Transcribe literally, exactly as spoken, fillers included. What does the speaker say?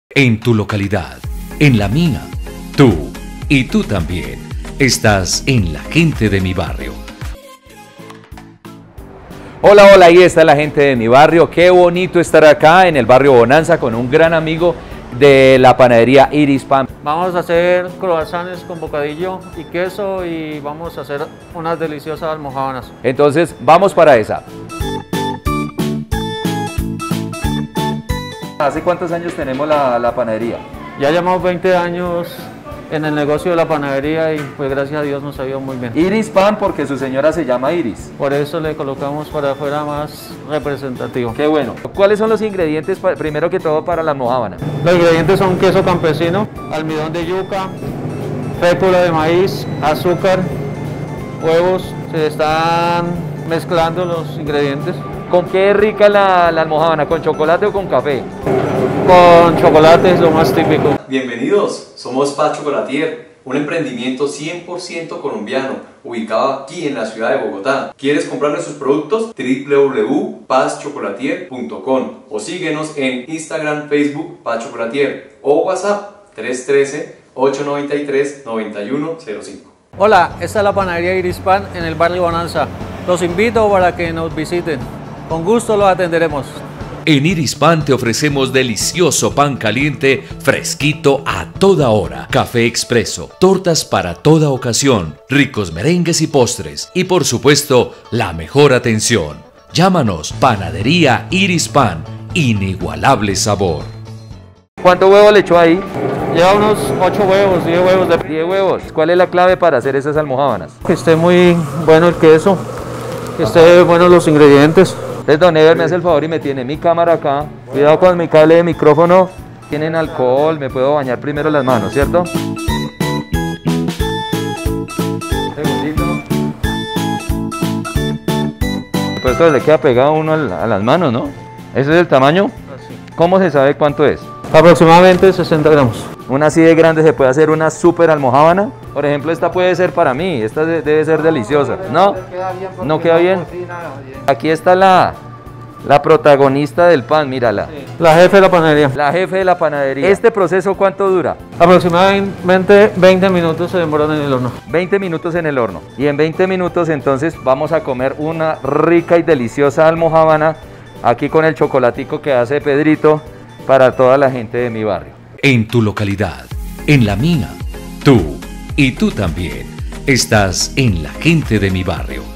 En tu localidad, en la mía, tú y tú también estás en la gente de mi barrio. Hola, hola, ahí está la gente de mi barrio. Qué bonito estar acá en el barrio Bonanza con un gran amigo de la panadería Iris Pan. Vamos a hacer croissants con bocadillo y queso y vamos a hacer unas deliciosas almojábanas. Entonces, vamos para esa. ¿Hace cuántos años tenemos la, la panadería? Ya llevamos veinte años en el negocio de la panadería y pues gracias a Dios nos ha ido muy bien. Iris Pan porque su señora se llama Iris. Por eso le colocamos para afuera más representativo. Qué bueno. ¿Cuáles son los ingredientes pa- primero que todo para la almojábana? Los ingredientes son queso campesino, almidón de yuca, fécula de maíz, azúcar, huevos. Se están mezclando los ingredientes. ¿Con qué es rica la, la almojábana? ¿Con chocolate o con café? Con chocolate es lo más típico. Bienvenidos, somos Paz Chocolatier, un emprendimiento cien por ciento colombiano, ubicado aquí en la ciudad de Bogotá. ¿Quieres comprar nuestros productos? w w w punto paz chocolatier punto com o síguenos en Instagram, Facebook, Paz Chocolatier o WhatsApp tres uno tres, ocho nueve tres, nueve uno cero cinco. Hola, esta es la panadería Iris Pan en el barrio Bonanza. Los invito para que nos visiten. Con gusto los atenderemos. En Iris Pan te ofrecemos delicioso pan caliente, fresquito a toda hora, café expreso, tortas para toda ocasión, ricos merengues y postres y por supuesto la mejor atención. Llámanos Panadería Iris Pan, inigualable sabor. ¿Cuánto huevo le echó ahí? Lleva unos ocho huevos, diez huevos de... diez huevos. ¿Cuál es la clave para hacer esas almojábanas? Que esté muy bueno el queso, que esté buenos los ingredientes. Entonces, don Ever me hace el favor y me tiene mi cámara acá. Cuidado con mi cable de micrófono. Tienen alcohol, me puedo bañar primero las manos, ¿cierto? Segundito. Pues esto le queda pegado a uno a las manos, ¿no? ¿Ese es el tamaño? Así. ¿Cómo se sabe cuánto es? Aproximadamente sesenta gramos. Una así de grande se puede hacer una super almojábana. Por ejemplo, esta puede ser para mí, esta de- debe ser deliciosa. ¿No? ¿No queda bien? Aquí está la, la protagonista del pan, mírala. La jefe de la panadería. La jefe de la panadería. ¿Este proceso cuánto dura? Aproximadamente veinte minutos se demoran en el horno. veinte minutos en el horno. Y en veinte minutos entonces vamos a comer una rica y deliciosa almojábana aquí con el chocolatico que hace Pedrito para toda la gente de mi barrio. En tu localidad, en la mía, tú y tú también estás en la gente de mi barrio.